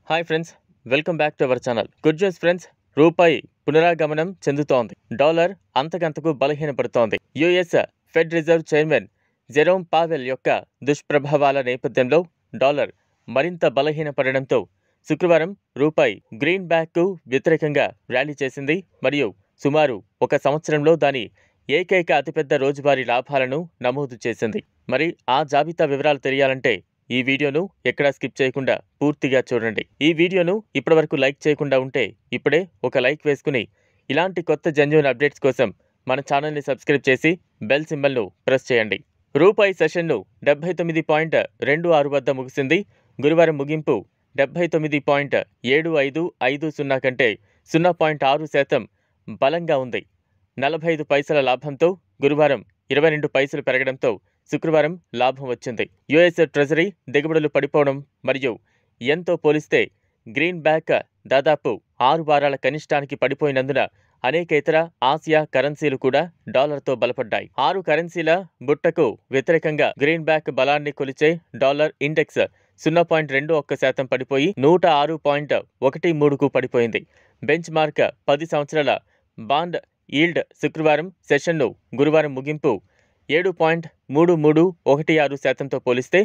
Hi friends, welcome back to our channel. Good news friends, రూపాయి పునరాగమనం చెందుతోంది. Dollar అంతకంతకు బలహీనపడుతోంది. US Fed reserve chairman Jerome Powell యొక్క దుష్ప్రభావాల నేపథ్యంలో డాలర్ మరింత బలహీనపడడంతో శుక్రవారం రూపాయి గ్రీన్ బ్యాక్కు వ్యతిరేకంగా ర్యాలీ చేసింది మరియు సుమారు ఒక సంవత్సరంలో దాని ఏకైక అతిపెద్ద రోజువారీ లాభాలను నమోదు చేసింది. మరి ఆ జాబితా వివరాలు తెలియాలంటే ఈ వీడియోను ఎక్కడా స్కిప్ చేయకుండా పూర్తిగా చూడండి. ఈ వీడియోను ఇప్పటివరకు లైక్ చేయకుండా ఉంటే ఇప్పుడే ఒక లైక్ వేసుకుని ఇలాంటి కొత్త జెన్యూన్ అప్డేట్స్ కోసం మన ఛానల్ని సబ్స్క్రైబ్ చేసి బెల్ సింబల్ను ప్రెస్ చేయండి. రూపాయి సెషన్ను 79.26 వద్ద ముగిసింది. గురువారం ముగింపు 79.7550 కంటే 0.6% బలంగా ఉంది. 45 పైసల లాభంతో గురువారం 22 పైసలు పెరగడంతో శుక్రవారం లాభం వచ్చింది. యుఎస్ ట్రెజరీ దిగుబడులు పడిపోవడం మరియు ఎంతో పోలిస్తే గ్రీన్ బ్యాక్ దాదాపు 6 వారాల కనిష్టానికి పడిపోయినందున అనేక ఇతర ఆసియా కరెన్సీలు కూడా డాలర్తో బలపడ్డాయి. 6 కరెన్సీల బుట్టకు వ్యతిరేకంగా గ్రీన్ బ్యాక్ బలాన్ని కొలిచే డాలర్ ఇండెక్స్ 0.21% పడిపోయి 106.13కు పడిపోయింది. బెంచ్ మార్క్ 10 సంవత్సరాల బాండ్ ఈల్డ్ శుక్రవారం సెషన్ను గురువారం ముగింపు 7.3316%తో పోలిస్తే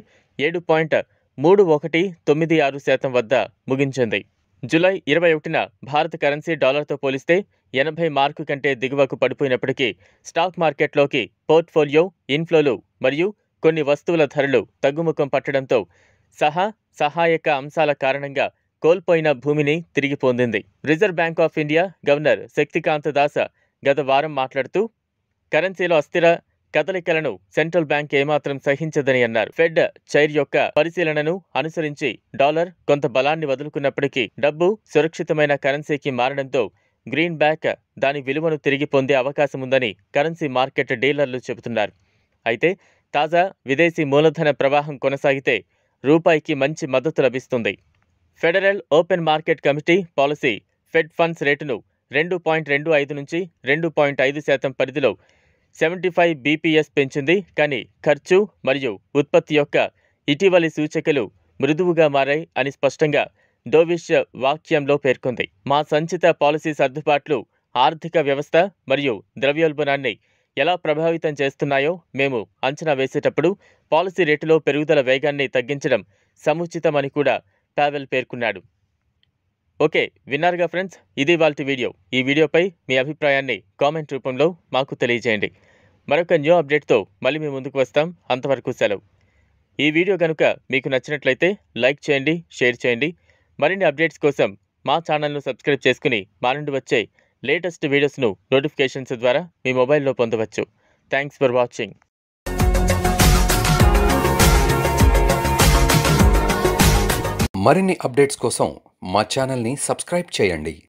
7.3196% వద్ద ముగించింది. జూలై 21న భారత కరెన్సీ డాలర్తో పోలిస్తే 80 మార్కు కంటే దిగువకు పడిపోయినప్పటికీ స్టాక్ మార్కెట్లోకి పోర్ట్ఫోలియో ఇన్ఫ్లోలు మరియు కొన్ని వస్తువుల ధరలు తగ్గుముఖం పట్టడంతో సహాయక అంశాల కారణంగా కోల్పోయిన భూమిని తిరిగి పొందింది. Reserve Bank of India governor Shaktikanta Das గత వారం మాట్లాడుతూ కరెన్సీలో అస్థిర కదలికలను సెంట్రల్ బ్యాంక్ ఏమాత్రం సహించదని అన్నారు. ఫెడ్ చైర్ యొక్క పరిశీలనను అనుసరించి డాలర్ కొంత బలాన్ని వదులుకున్నప్పటికీ డబ్బు సురక్షితమైన కరెన్సీకి మారడంతో గ్రీన్ బ్యాక్ దాని విలువను తిరిగి పొందే అవకాశం ఉందని కరెన్సీ మార్కెట్ డీలర్లు చెబుతున్నారు. అయితే తాజా విదేశీ మూలధన ప్రవాహం కొనసాగితే రూపాయికి మంచి మద్దతు లభిస్తుంది. Federal Open Market Committee policy Fed funds రేటును 2.25 నుంచి 2.5% పరిధిలో 75 బీపీఎస్ పెంచింది. కానీ ఖర్చు మరియు ఉత్పత్తి యొక్క ఇటీవలి సూచికలు మృదువుగా మారాయి అని స్పష్టంగా డోవిష్ వాక్యంలో పేర్కొంది. మా సంచిత పాలసీ సర్దుబాట్లు ఆర్థిక వ్యవస్థ మరియు ద్రవ్యోల్బణాన్ని ఎలా ప్రభావితం చేస్తున్నాయో మేము అంచనా వేసేటప్పుడు పాలసీ రేటులో పెరుగుదల వేగాన్ని తగ్గించడం సముచితమని కూడా పావెల్ పేర్కొన్నాడు. ఓకే, విన్నారుగా ఫ్రెండ్స్, ఇది ఇవాల్టి వీడియో. ఈ వీడియోపై మీ అభిప్రాయాన్ని కామెంట్ రూపంలో మాకు తెలియజేయండి. మరొక న్యూ అప్డేట్తో మళ్ళీ మీ ముందుకు వస్తాం. అంతవరకు సెలవు. ఈ వీడియో కనుక మీకు నచ్చినట్లయితే లైక్ చేయండి, షేర్ చేయండి. మరిన్ని అప్డేట్స్ కోసం మా ఛానల్ను సబ్స్క్రైబ్ చేసుకుని మా నుండి వచ్చే లేటెస్ట్ వీడియోస్ను నోటిఫికేషన్స్ ద్వారా మీ మొబైల్లో పొందవచ్చు. Thanks for watching. మరిన్ని అప్డేట్స్ కోసం మా ఛానల్ని సబ్స్క్రైబ్ చేయండి.